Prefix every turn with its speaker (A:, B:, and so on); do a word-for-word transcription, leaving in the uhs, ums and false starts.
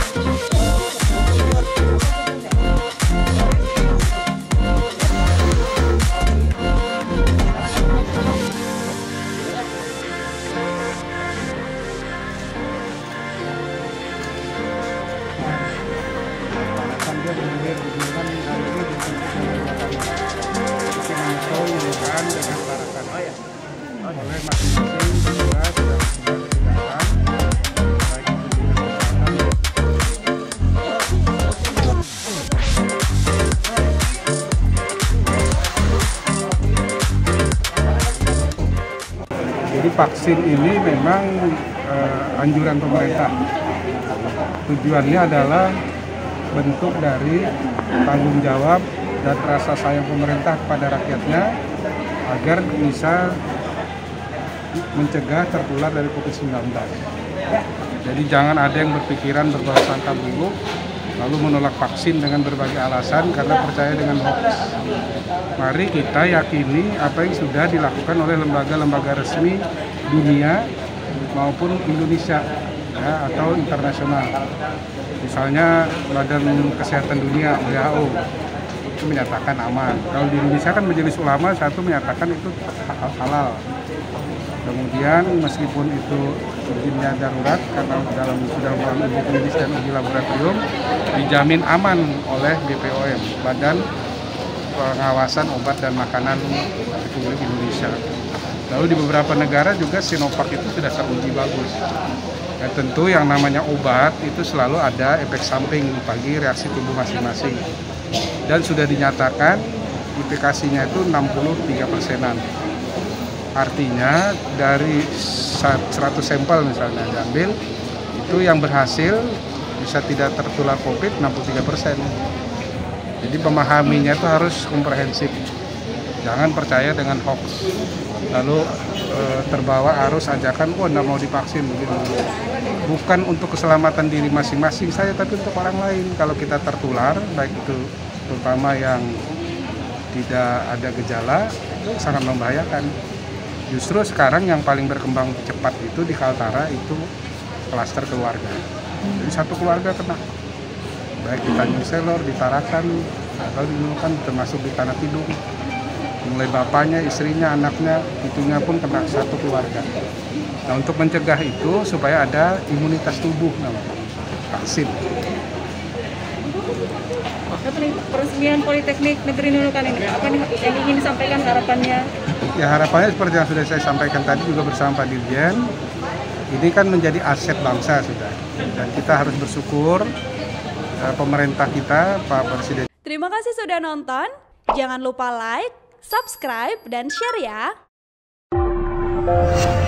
A: oleh masing-masing petugas yang sudah dipindahkan, baik itu dinas kesehatan. Jadi vaksin ini memang eh, anjuran pemerintah. Tujuannya adalah bentuk dari tanggung jawab dan rasa sayang pemerintah kepada rakyatnya agar bisa mencegah tertular dari covid sembilan belas. Jadi jangan ada yang berpikiran berprasangka buruk lalu menolak vaksin dengan berbagai alasan karena percaya dengan hoax. Mari kita yakini apa yang sudah dilakukan oleh lembaga-lembaga resmi dunia maupun Indonesia ya, atau internasional. Misalnya Badan Kesehatan Dunia W H O itu menyatakan aman. Kalau di Indonesia kan Majelis Ulama satu menyatakan itu halal. Kemudian meskipun itu izinnya darurat karena dalam sudah melalui uji klinis dan uji laboratorium dijamin aman oleh B P O M, Badan Pengawasan Obat dan Makanan Republik Indonesia. Lalu di beberapa negara juga Sinovac itu sudah teruji bagus. Ya, tentu yang namanya obat itu selalu ada efek samping bagi reaksi tubuh masing-masing. Dan sudah dinyatakan efikasinya itu enam puluh tiga persenan. Artinya dari seratus sampel misalnya diambil, itu yang berhasil bisa tidak tertular COVID enam puluh tiga persen. Jadi memahaminya itu harus komprehensif. Jangan percaya dengan hoax. Lalu e, terbawa arus ajakan, oh nggak mau divaksin. Begitu. Bukan untuk keselamatan diri masing-masing saya, tapi untuk orang lain. Kalau kita tertular, baik itu terutama yang tidak ada gejala, itu sangat membahayakan. Justru sekarang yang paling berkembang cepat itu di Kaltara itu klaster keluarga. Jadi satu keluarga kena, baik di Tanjung Selor, di Tarakan, atau di Nunukan, termasuk di Tanah Tidung. Mulai bapaknya, istrinya, anaknya, itunya pun kena satu keluarga. Nah untuk mencegah itu supaya ada imunitas tubuh namanya, vaksin.
B: Peresmian Politeknik Negeri Nunukan ini, apa yang ingin disampaikan harapannya?
A: Ya harapannya seperti yang sudah saya sampaikan tadi juga bersama Pak Dirjen, ini kan menjadi aset bangsa sudah, dan kita harus bersyukur eh, pemerintah kita, Pak Presiden.
C: Terima kasih sudah nonton, jangan lupa like, subscribe, dan share ya.